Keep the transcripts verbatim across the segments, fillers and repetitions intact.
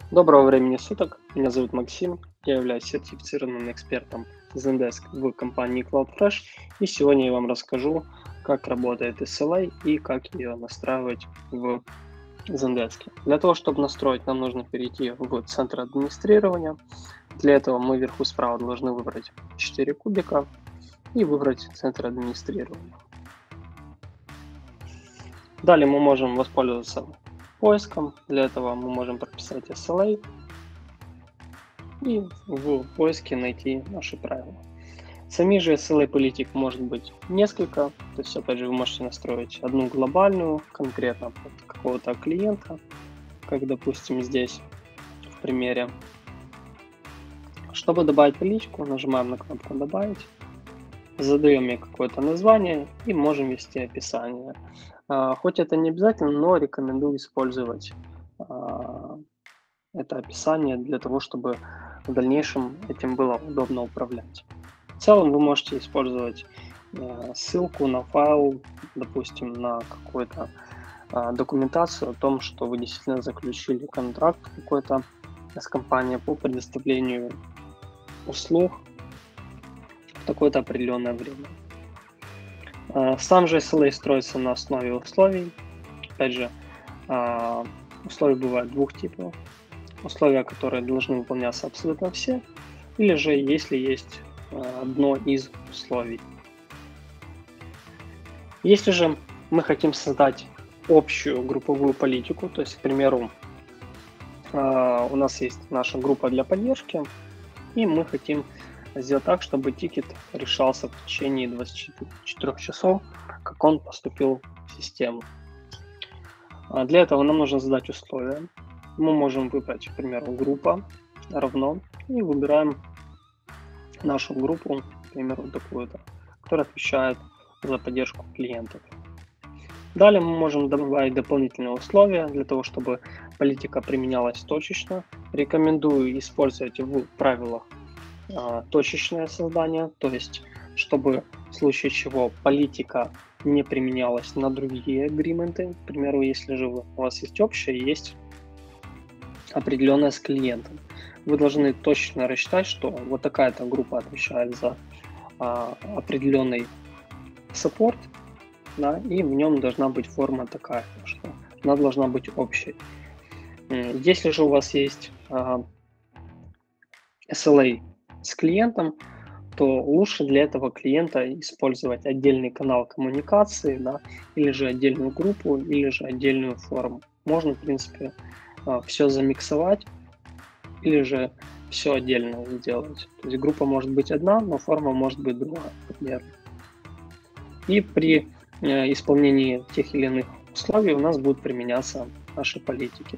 Доброго времени суток, меня зовут Максим, я являюсь сертифицированным экспертом Zendesk в компании CloudFresh, и сегодня я вам расскажу, как работает эс эл эй и как ее настраивать в Zendesk. Для того, чтобы настроить, нам нужно перейти в центр администрирования. Для этого мы вверху справа должны выбрать четыре кубика и выбрать центр администрирования. Далее мы можем воспользоваться поиском. Для этого мы можем прописать эс эл эй и в поиске найти наши правила. Сами же эс эл эй-политик может быть несколько, то есть опять же вы можете настроить одну глобальную, конкретно под какого-то клиента, как допустим здесь в примере. Чтобы добавить политику, нажимаем на кнопку «Добавить», задаем ей какое-то название и можем ввести описание. Хоть это не обязательно, но рекомендую использовать это описание для того, чтобы в дальнейшем этим было удобно управлять. В целом вы можете использовать ссылку на файл, допустим, на какую-то документацию о том, что вы действительно заключили контракт какой-то с компанией по предоставлению услуг в такое-то определенное время. Сам же эс эл эй строится на основе условий. Опять же, условия бывают двух типов. Условия, которые должны выполняться абсолютно все, или же если есть одно из условий. Если же мы хотим создать общую групповую политику, то есть, к примеру, у нас есть наша группа для поддержки, и мы хотим сделать так, чтобы тикет решался в течение двадцати четырёх часов, как он поступил в систему. Для этого нам нужно задать условия. Мы можем выбрать, к примеру, группа равно, и выбираем нашу группу, к примеру, такую-то, которая отвечает за поддержку клиентов. Далее мы можем добавить дополнительные условия для того, чтобы политика применялась точечно. Рекомендую использовать в правилах а, точечное создание, то есть чтобы в случае чего политика не применялась на другие агрименты. К примеру, если же у вас есть общее, есть определенная с клиентом. Вы должны точно рассчитать, что вот такая-то группа отвечает за а, определенный саппорт, да, и в нем должна быть форма такая, что она должна быть общей. Если же у вас есть а, эс эл эй с клиентом, то лучше для этого клиента использовать отдельный канал коммуникации, да, или же отдельную группу, или же отдельную форму. Можно, в принципе, все замиксовать или же все отдельно сделать. То есть группа может быть одна, но форма может быть другая, например. И при исполнении тех или иных условий у нас будут применяться наши политики.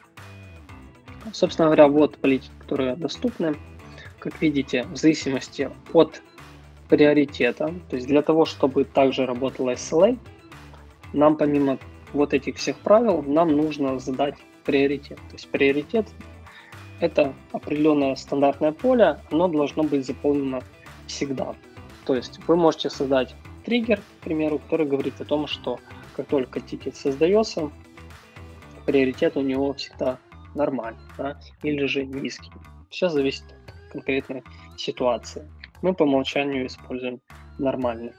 Собственно говоря, вот политики, которые доступны. Как видите, в зависимости от приоритета, то есть для того, чтобы также работала эс эл эй, нам помимо вот этих всех правил, нам нужно задать приоритет. То есть приоритет – это определенное стандартное поле, оно должно быть заполнено всегда. То есть вы можете создать триггер, к примеру, который говорит о том, что как только тикет создается, приоритет у него всегда нормальный, да, или же низкий. Все зависит от конкретной ситуации. Мы по умолчанию используем нормальный.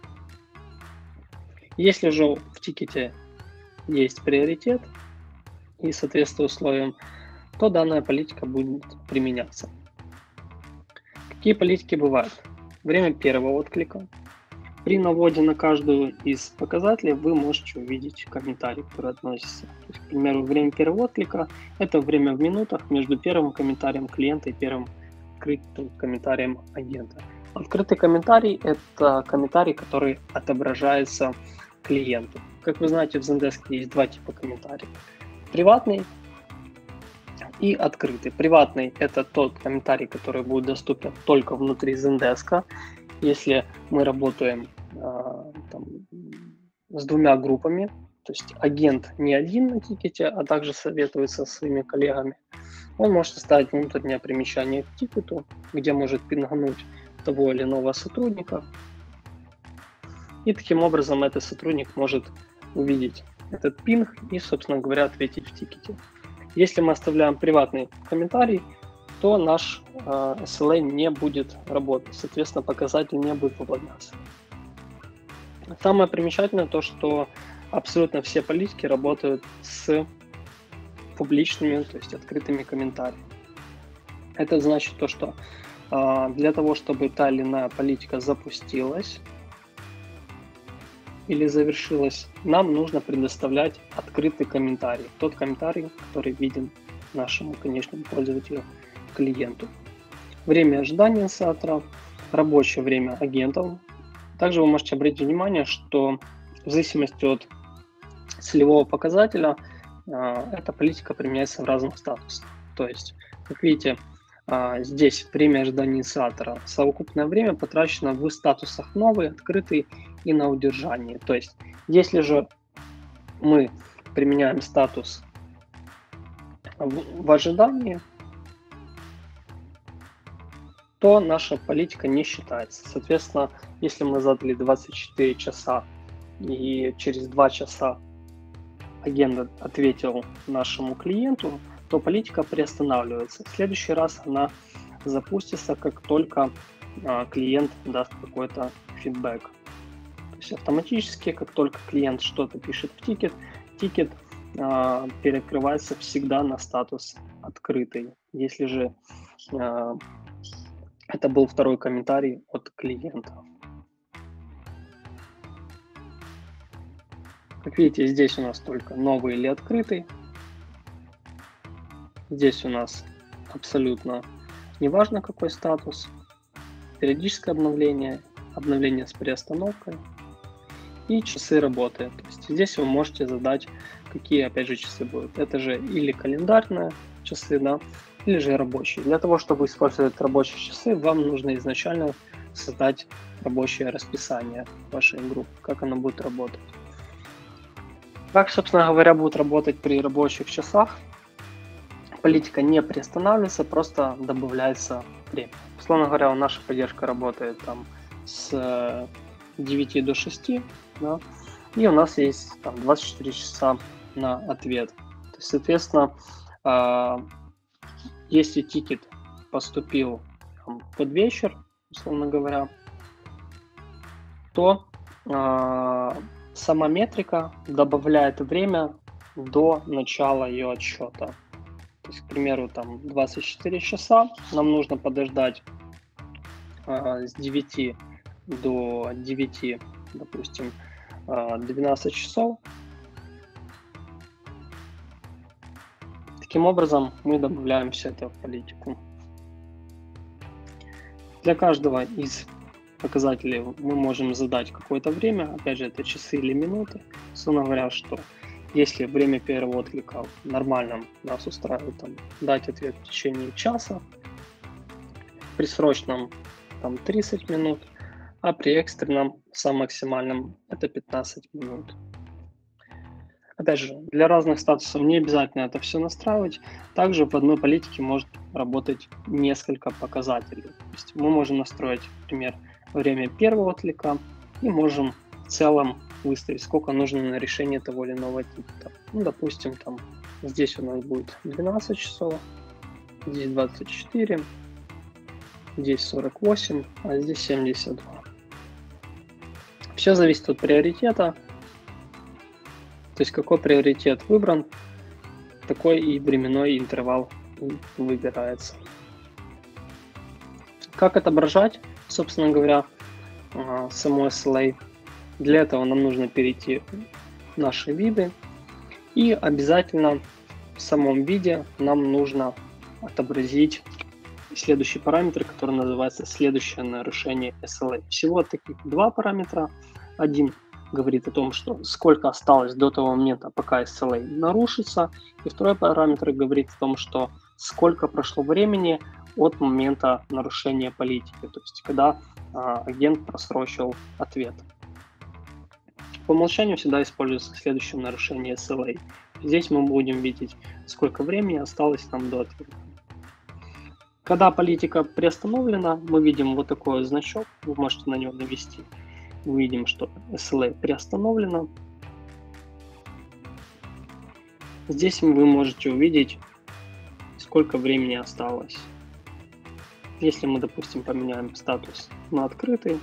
Если же в тикете есть приоритет и соответствует условиям, то данная политика будет применяться. Какие политики бывают? Время первого отклика. При наводе на каждую из показателей вы можете увидеть комментарий, который относится. То есть, к примеру, время первого отклика – это время в минутах между первым комментарием клиента и первым открытым комментарием агента. Открытый комментарий – это комментарий, который отображается клиенту. Как вы знаете, в Zendesk есть два типа комментариев. Приватный и открытый. Приватный – это тот комментарий, который будет доступен только внутри Zendesk. Если мы работаем а, там, с двумя группами, то есть агент не один на тикете, а также советуется со своими коллегами, он может оставить внутреннее примечание к тикету, где может пингнуть того или иного сотрудника. И таким образом этот сотрудник может увидеть этот пинг и, собственно говоря, ответить в тикете. Если мы оставляем приватный комментарий, то наш э, эс эл эй не будет работать, соответственно, показатель не будет выполняться. Самое примечательное то, что абсолютно все политики работают с публичными, то есть открытыми комментариями. Это значит то, что э, для того, чтобы та или иная политика запустилась или завершилась, нам нужно предоставлять открытый комментарий, тот комментарий, который виден нашему конечному пользователю, клиенту. Время ожидания инициатора, рабочее время агентов. Также вы можете обратить внимание, что в зависимости от целевого показателя эта политика применяется в разных статусах. То есть, как видите, здесь время ожидания инициатора, совокупное время потрачено в статусах новый, открытый и на удержание. То есть, если же мы применяем статус в ожидании, то наша политика не считается. Соответственно, если мы задали двадцать четыре часа и через два часа агент ответил нашему клиенту, то политика приостанавливается. В следующий раз она запустится, как только а, клиент даст какой-то фидбэк. То есть автоматически, как только клиент что-то пишет в тикет, тикет а, перекрывается всегда на статус открытый. Если же а, это был второй комментарий от клиента. Как видите, здесь у нас только новый или открытый. Здесь у нас абсолютно неважно какой статус. Периодическое обновление, обновление с приостановкой и часы работы. То есть здесь вы можете задать, какие опять же часы будут. Это же или календарные часы, да, или же рабочие. Для того, чтобы использовать рабочие часы, вам нужно изначально создать рабочее расписание вашей группы, как оно будет работать. Как, собственно говоря, будет работать при рабочих часах? Политика не приостанавливается, просто добавляется время. Условно говоря, наша поддержка работает там с девяти до шести, да, и у нас есть там двадцать четыре часа на ответ. То есть, соответственно, если тикет поступил там, под вечер, условно говоря, то э, сама метрика добавляет время до начала ее отсчета. То есть, к примеру, там двадцать четыре часа, нам нужно подождать э, с девяти до девяти, допустим, э, двенадцать часов. Таким образом, мы добавляем все это в политику. Для каждого из показателей мы можем задать какое-то время, опять же, это часы или минуты. Собственно говоря, что если время первого отклика нормально нас устраивает, там, дать ответ в течение часа, при срочном там, тридцать минут, а при экстренном, самом максимальном, это пятнадцать минут. Опять же, для разных статусов не обязательно это все настраивать. Также в одной политике может работать несколько показателей. То есть мы можем настроить, например, время первого отклика и можем в целом выставить, сколько нужно на решение того или иного тикета. Ну, допустим, там здесь у нас будет двенадцать часов, здесь двадцать четыре, здесь сорок восемь, а здесь семьдесят два. Все зависит от приоритета. То есть какой приоритет выбран, такой и временной интервал выбирается. Как отображать, собственно говоря, само эс эл эй? Для этого нам нужно перейти в наши виды. И обязательно в самом виде нам нужно отобразить следующий параметр, который называется следующее нарушение эс эл эй. Всего таких два параметра. Один говорит о том, что сколько осталось до того момента, пока эс эл эй нарушится. И второй параметр говорит о том, что сколько прошло времени от момента нарушения политики, то есть когда а, агент просрочил ответ. По умолчанию всегда используется следующее нарушение эс эл эй. Здесь мы будем видеть, сколько времени осталось нам до ответа. Когда политика приостановлена, мы видим вот такой значок, вы можете на него навести. Мы видим, что эс эл эй приостановлено. Здесь вы можете увидеть сколько времени осталось. Если мы, допустим, поменяем статус на открытый,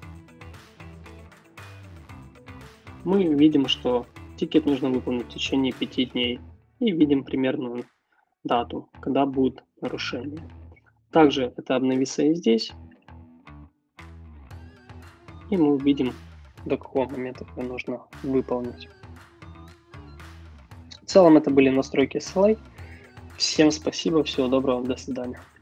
мы видим, что тикет нужно выполнить в течение пяти дней и видим примерную дату, когда будет нарушение. Также это обновится и здесь, и мы увидим, до какого момента это нужно выполнить. В целом это были настройки эс эл эй. Всем спасибо, всего доброго, до свидания.